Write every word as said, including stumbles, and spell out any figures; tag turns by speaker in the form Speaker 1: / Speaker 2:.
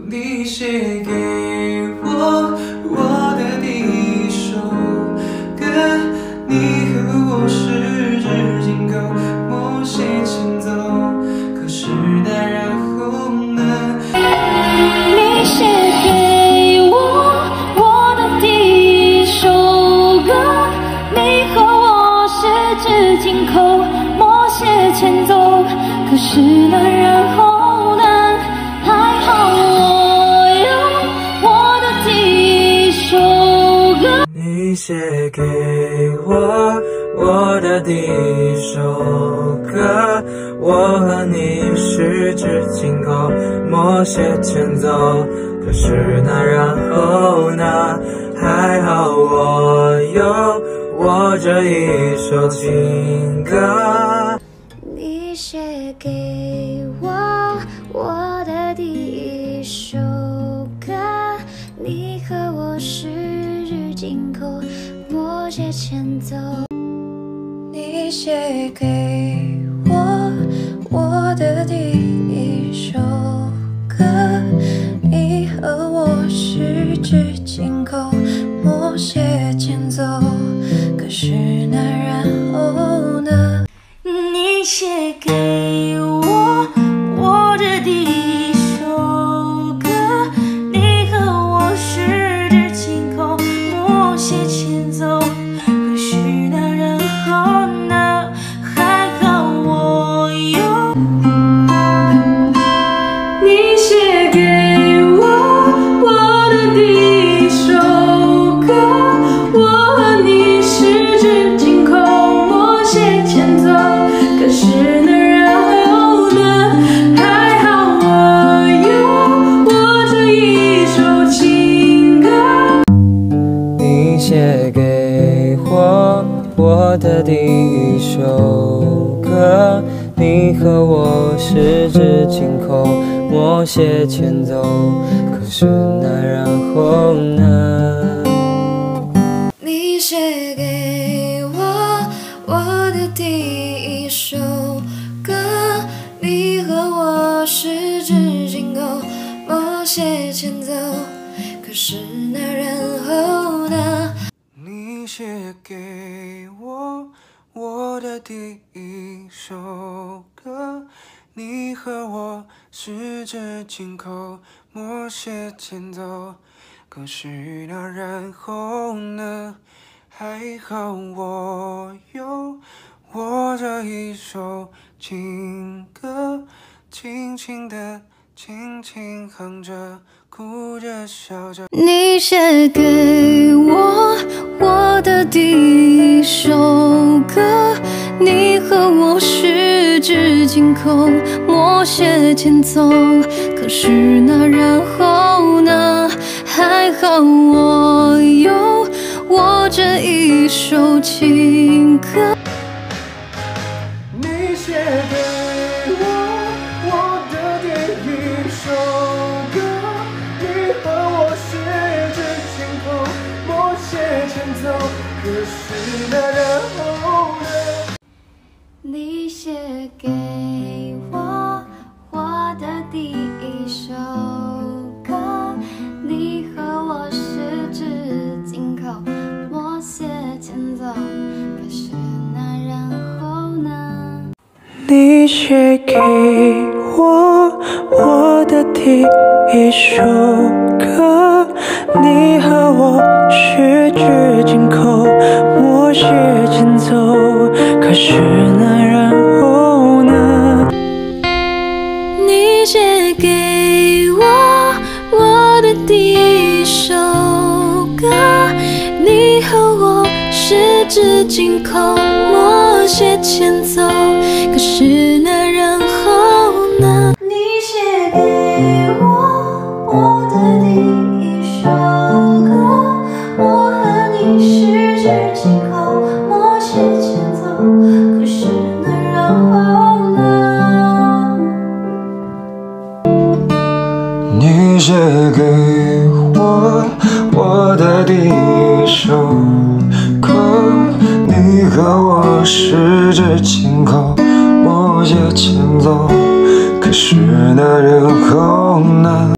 Speaker 1: 你写给我我的第一首歌，你和我十指紧扣，默写前奏。可是那然后呢？
Speaker 2: 你写给我我的第一首歌，你和我十指紧扣，默写前奏。可是那然后呢？还好我有我的第一首歌。
Speaker 1: 你写给我我的第一首歌，我和你十指紧扣，默写前奏。可是那然后呢？还好我有我这一首情歌。
Speaker 2: 你写给我我的第一首歌，你和我十指紧扣，默写前奏。你写给我我的第一首歌，你和我十指紧扣，默写前奏。可是那然后呢？你写给我我的第一首歌，你和我十指紧扣，默写前奏。可是那然后呢？还好我有你写给我我的第一首歌，我和你十指紧扣，默写前奏。可是那然后呢？还好我有我这一首情歌。
Speaker 1: 你写给我我的第一首歌，你和我十指紧扣，默写前奏。可是那然后呢？
Speaker 2: 你写给我我的第一首歌，你和我十指紧扣，默写前奏。可是那然后呢？
Speaker 1: 你写给我我的第一首歌，你和我十指紧扣，默写前奏。可是那然后呢？还好我有我这一首情歌，轻轻地轻轻哼着，哭着笑着。
Speaker 2: 你写给我我的第一首歌，你和我十指紧扣，默写前奏。可是那然后呢？还好我有我这一首情歌。
Speaker 1: 你写给我我的第一首歌，你和我十指紧扣，默写前奏。可是那然后呢？
Speaker 2: 你写给我我的第一首歌，你和我十指紧扣，默写前奏。可是那然后呢？
Speaker 1: 你写给我我的第一首歌，你和我十指紧扣，默写前奏。可是那然后呢？
Speaker 2: 你写给我我的第一首歌，你和我十指紧扣，默写前奏。可是那然后呢？你写给我我的第一首歌，我和你十指紧扣，默写前奏。可是那然后呢？
Speaker 1: 你写给我我的第一首歌，你和我十指紧扣，默写前奏。可是那然后呢？